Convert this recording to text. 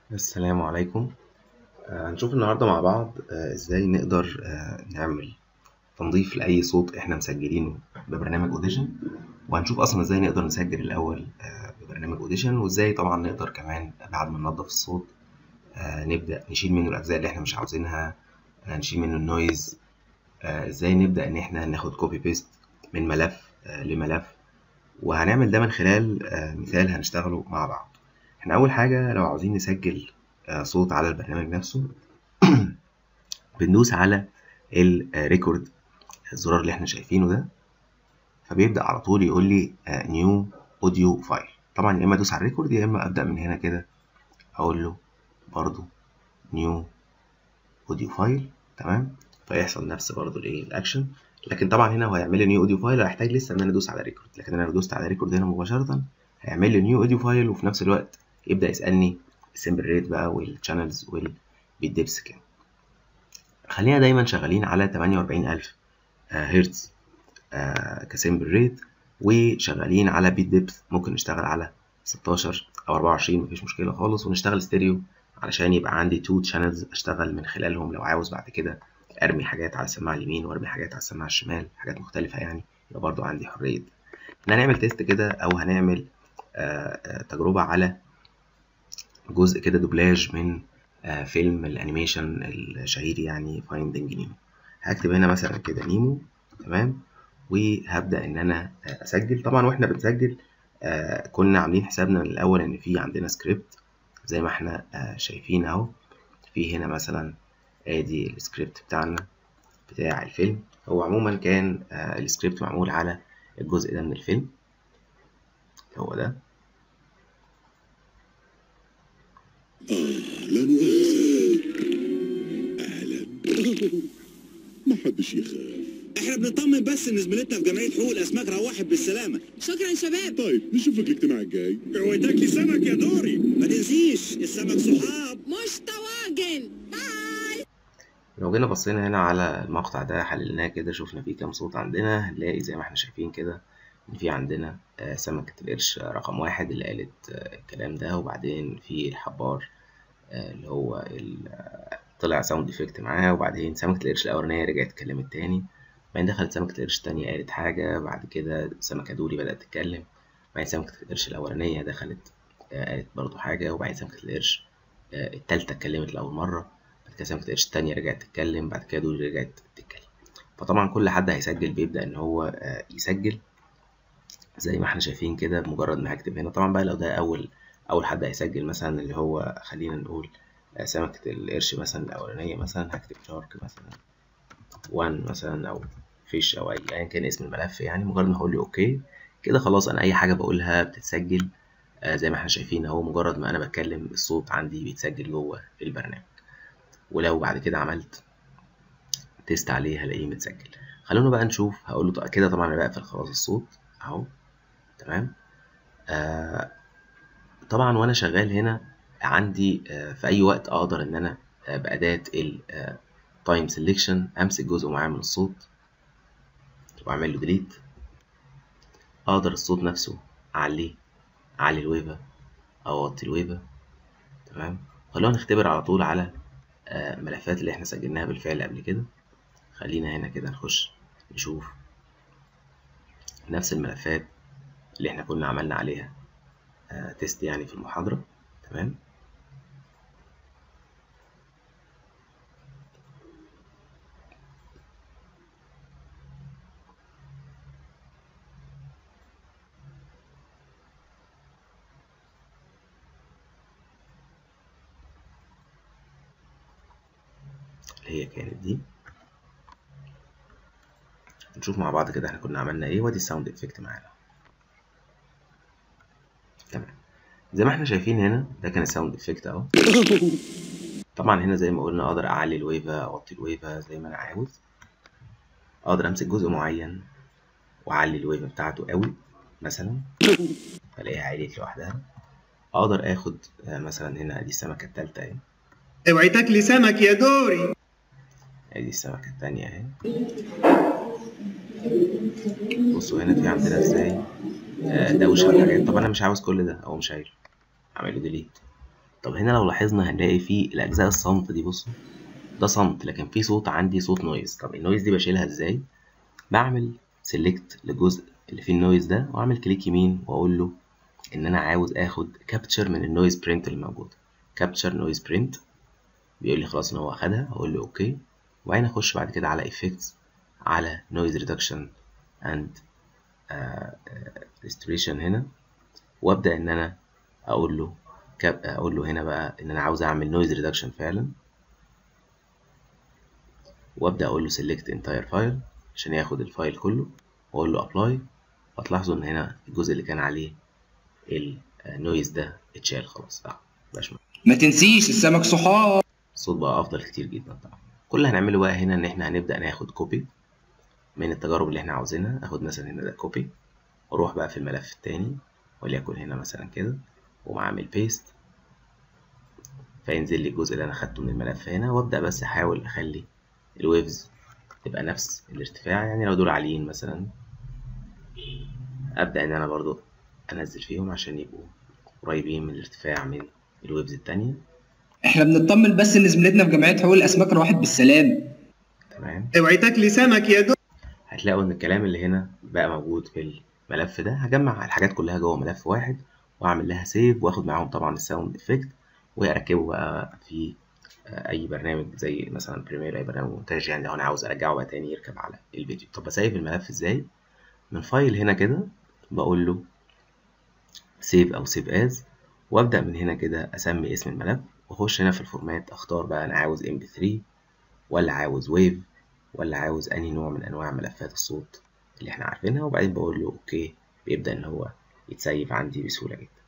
السلام عليكم. هنشوف النهاردة مع بعض ازاي نقدر نعمل تنظيف لأي صوت احنا مسجلينه ببرنامج اوديشن، وهنشوف اصلا ازاي نقدر نسجل الأول ببرنامج اوديشن، وازاي طبعا نقدر كمان بعد ما ننظف الصوت نبدأ نشيل منه الأجزاء اللي احنا مش عاوزينها، نشيل منه النويز، ازاي نبدأ ان احنا ناخد كوبي بيست من ملف لملف. وهنعمل ده من خلال مثال هنشتغله مع بعض. احنا أول حاجة لو عاوزين نسجل صوت على البرنامج نفسه بندوس على الريكورد، الزرار اللي احنا شايفينه ده، فبيبدأ على طول يقول لي نيو اوديو فايل. طبعا يا اما ادوس على الريكورد يا اما ابدأ من هنا كده اقول له برضو نيو اوديو فايل. تمام، فيحصل نفس برضو الاكشن، لكن طبعا هنا هو هيعمل لي نيو اوديو فايل وهيحتاج لسه ان انا ادوس على ريكورد، لكن انا لو دوست على ريكورد هنا مباشرة هيعمل لي نيو اوديو فايل، وفي نفس الوقت يبدأ يسألني السمبل ريت بقى والشانلز والبيت ديبس كام. خلينا دايما شغالين على 48000 هرتز كسمبل ريت، وشغالين على بيت ديبث ممكن نشتغل على 16 او 24 مفيش مشكله خالص، ونشتغل ستيريو علشان يبقى عندي 2 شانلز اشتغل من خلالهم لو عاوز بعد كده ارمي حاجات على السماعه اليمين وارمي حاجات على السماعه الشمال، حاجات مختلفه يعني، يبقى برضو عندي حريه. هنعمل تيست كده او هنعمل تجربه على جزء كده دوبلاج من فيلم الانيميشن الشهير يعني فايندينج نيمو. هكتب هنا مثلا كده نيمو، تمام، وهبدأ ان انا اسجل. طبعا واحنا بنسجل كنا عاملين حسابنا من الاول ان في عندنا سكريبت زي ما احنا شايفين اهو. في هنا مثلا ادي السكريبت بتاعنا بتاع الفيلم. هو عموما كان السكريبت معمول على الجزء ده من الفيلم، هو ده. لا مؤاخذة. أهلا. ما حدش يخاف. احنا بنطمن بس ان زميلتنا في جمعيه حقوق الاسماك روحت بالسلامه. شكرا شباب. طيب نشوفك الاجتماع الجاي. وتاكلي سمك يا دوري، ما تنسيش السمك صحاب. مش طواجن. باي. لو جينا بصينا هنا على المقطع ده حللناه كده، شفنا فيه كام صوت عندنا، هنلاقي زي ما احنا شايفين كده ان في عندنا سمكة القرش رقم 1 اللي قالت الكلام ده، وبعدين في الحبار اللي هو طلع ساوند افكت معاه، وبعدين سمكة القرش الأولانية رجعت اتكلمت تاني، بعدين دخلت سمكة القرش التانية قالت حاجة، بعد كده سمكة دوري بدأت تتكلم، بعدين سمكة القرش الأولانية دخلت قالت برضو حاجة، وبعدين سمكة القرش التالتة اتكلمت لأول مرة، بعد كده سمكة القرش التانية رجعت تتكلم، بعد كده دوري رجعت تتكلم. فطبعا كل حد هيسجل بيبدأ إن هو يسجل زي ما احنا شايفين كده بمجرد ما هكتب هنا. طبعا بقى لو ده أول حد هيسجل مثلا اللي هو خلينا نقول سمكة القرش مثلا الأولانية، مثلا هكتب شارك مثلا 1 مثلا أو فيش أو أيا كان اسم الملف، يعني مجرد ما هقول له أوكي كده خلاص أنا أي حاجة بقولها بتتسجل زي ما احنا شايفين أهو. مجرد ما أنا بتكلم الصوت عندي بيتسجل جوه البرنامج، ولو بعد كده عملت تيست عليه هلاقيه متسجل. خلونا بقى نشوف. هقول له كده طبعا أنا بقفل خلاص الصوت أهو، تمام. طبعا وأنا شغال هنا عندي في أي وقت أقدر إن أنا بأداة تايم سيلكشن امسك جزء معين من الصوت واعمل له ديليت. اقدر الصوت نفسه اعلي الويفة او اوطي الويفة، تمام. خلونا نختبر على طول على ملفات اللي احنا سجلناها بالفعل قبل كده. خلينا هنا كده نخش نشوف نفس الملفات اللي احنا كنا عملنا عليها تيست يعني في المحاضرة، تمام. اللي هي كانت دي. نشوف مع بعض كده احنا كنا عملنا ايه، وادي الساوند افكت معانا، تمام. زي ما احنا شايفين هنا ده كان الساوند افكت اهو. طبعا هنا زي ما قلنا اقدر اعلي الويفة اوطي الويفة زي ما انا عاوز. اقدر امسك جزء معين واعلي الويفة بتاعته قوي مثلا الاقيها عليت لوحدها. اقدر اخد مثلا هنا ادي السمكة التالتة اهي. اوعي تاكلي سمك يا دوري. ادي السمكة التانية اهي. بصوا هنا في عندنا ازاي دوشة وحاجات. طب انا مش عاوز كل ده او مش عايزه، اعمله ديليت. طب هنا لو لاحظنا هنلاقي في الاجزاء الصمت دي، بصوا ده صمت لكن في صوت عندي، صوت نويز. طب النويز دي بشيلها ازاي؟ بعمل سيلكت للجزء اللي فيه النويز ده واعمل كليك يمين واقول له ان انا عاوز اخد كابتشر من النويز برينت اللي موجود، كابتشر نويز برينت. بيقول لي خلاص ان هو اخدها، اقول له اوكي. وبعدين اخش بعد كده على effects، على noise reduction and restoration هنا، وابدا ان انا اقول له هنا بقى ان انا عاوز اعمل noise reduction فعلا، وابدا اقول له select entire file عشان ياخد الفايل كله، واقول له apply. هتلاحظوا ان هنا الجزء اللي كان عليه النويز ده اتشال خلاص. ما تنسيش السمك صحاب. الصوت بقى افضل كتير جدا طبعا. كل اللي هنعمله بقى هنا ان احنا هنبدا ناخد كوبي من التجارب اللي احنا عاوزينها. اخد مثلا هنا ده كوبي، واروح بقى في الملف التاني وليكن هنا مثلا كده، واقوم عامل بيست، فينزل لي الجزء اللي انا خدته من الملف هنا. وابدا بس احاول اخلي الويفز تبقى نفس الارتفاع، يعني لو دول عاليين مثلا ابدا ان انا برضو انزل فيهم عشان يبقوا قريبين من الارتفاع من الويفز التانية. احنا بنطمن بس ان زميلتنا في جمعيه حقوق الاسماك راحت بالسلام. تمام. اوعي تاكلي سمك يا دو. هتلاقوا ان الكلام اللي هنا بقى موجود في الملف ده. هجمع الحاجات كلها جوه ملف واحد واعمل لها سيف، واخد معاهم طبعا الساوند افكت واركبه بقى في اي برنامج زي مثلا بريمير، اي برنامج مونتاج يعني لو انا عاوز ارجعه بقى تاني يركب على الفيديو. طب بسيف الملف ازاي؟ من فايل هنا كده بقول له سيف او سيف از، وابدا من هنا كده اسمي اسم الملف، واخش هنا في الفورمات اختار بقى انا عاوز MP3 ولا عاوز ويف ولا عاوز انهي نوع من انواع ملفات الصوت اللي احنا عارفينها، وبعدين بقول له اوكي. بيبدا ان هو يتسيف عندي بسهوله جدا.